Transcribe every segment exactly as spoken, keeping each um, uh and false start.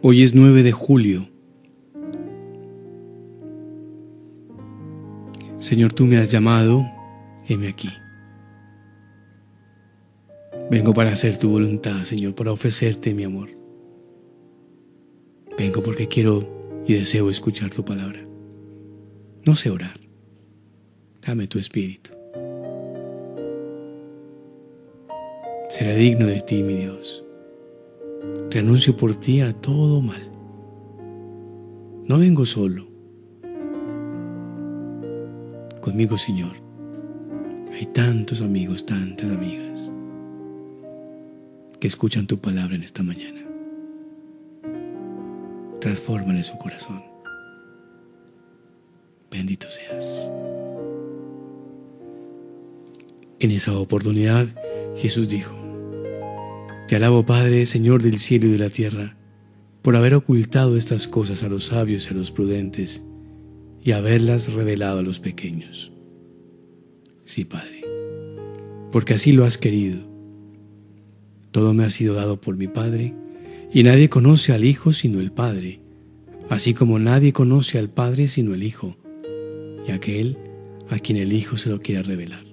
Hoy es nueve de julio. Señor, tú me has llamado, heme aquí. Vengo para hacer tu voluntad, Señor, para ofrecerte mi amor. Vengo porque quiero y deseo escuchar tu palabra. No sé orar. Dame tu espíritu. Seré digno de ti, mi Dios. Renuncio por ti a todo mal. No vengo solo. Conmigo, Señor, hay tantos amigos, tantas amigas que escuchan tu palabra en esta mañana. Transfórmale su corazón. Bendito seas. En esa oportunidad, Jesús dijo: Te alabo, Padre, Señor del cielo y de la tierra, por haber ocultado estas cosas a los sabios y a los prudentes y haberlas revelado a los pequeños. Sí, Padre, porque así lo has querido. Todo me ha sido dado por mi Padre, y nadie conoce al Hijo sino el Padre, así como nadie conoce al Padre sino el Hijo, y aquel a quien el Hijo se lo quiera revelar.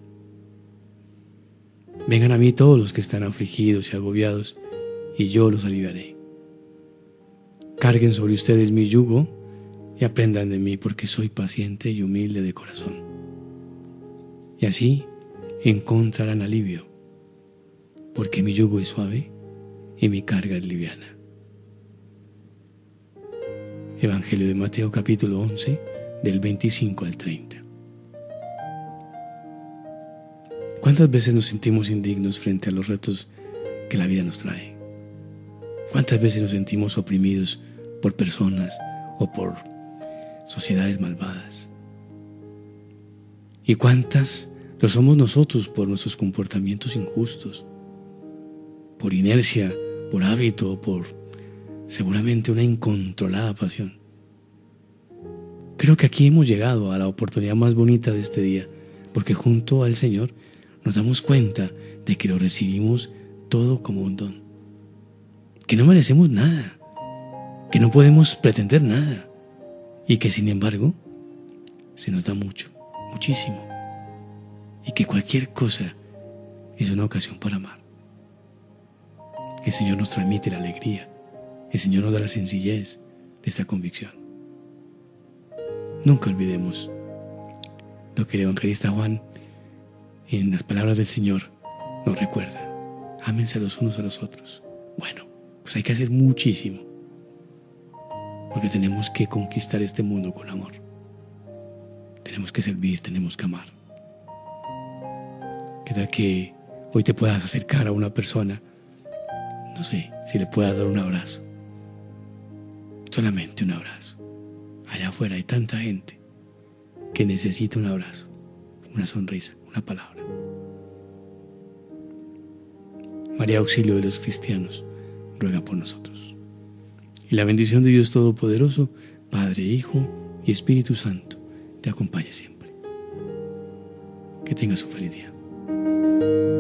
Vengan a mí todos los que están afligidos y agobiados, y yo los aliviaré. Carguen sobre ustedes mi yugo y aprendan de mí, porque soy paciente y humilde de corazón. Y así encontrarán alivio, porque mi yugo es suave y mi carga es liviana. Evangelio de Mateo capítulo once, del veinticinco al treinta. ¿Cuántas veces nos sentimos indignos frente a los retos que la vida nos trae? ¿Cuántas veces nos sentimos oprimidos por personas o por sociedades malvadas? ¿Y cuántas lo somos nosotros por nuestros comportamientos injustos? Por inercia, por hábito, por seguramente una incontrolada pasión. Creo que aquí hemos llegado a la oportunidad más bonita de este día, porque junto al Señor nos damos cuenta de que lo recibimos todo como un don, que no merecemos nada, que no podemos pretender nada, y que sin embargo se nos da mucho, muchísimo, y que cualquier cosa es una ocasión para amar. El Señor nos transmite la alegría, el Señor nos da la sencillez de esta convicción. Nunca olvidemos lo que el evangelista Juan, en las palabras del Señor, nos recuerda: ámense los unos a los otros. Bueno, pues hay que hacer muchísimo, porque tenemos que conquistar este mundo con amor. Tenemos que servir, tenemos que amar. ¿Qué tal que hoy te puedas acercar a una persona? No sé, si le puedas dar un abrazo. Solamente un abrazo. Allá afuera hay tanta gente que necesita un abrazo, una sonrisa, una palabra. María, auxilio de los cristianos, ruega por nosotros. Y la bendición de Dios Todopoderoso, Padre, Hijo y Espíritu Santo, te acompañe siempre. Que tengas un feliz día.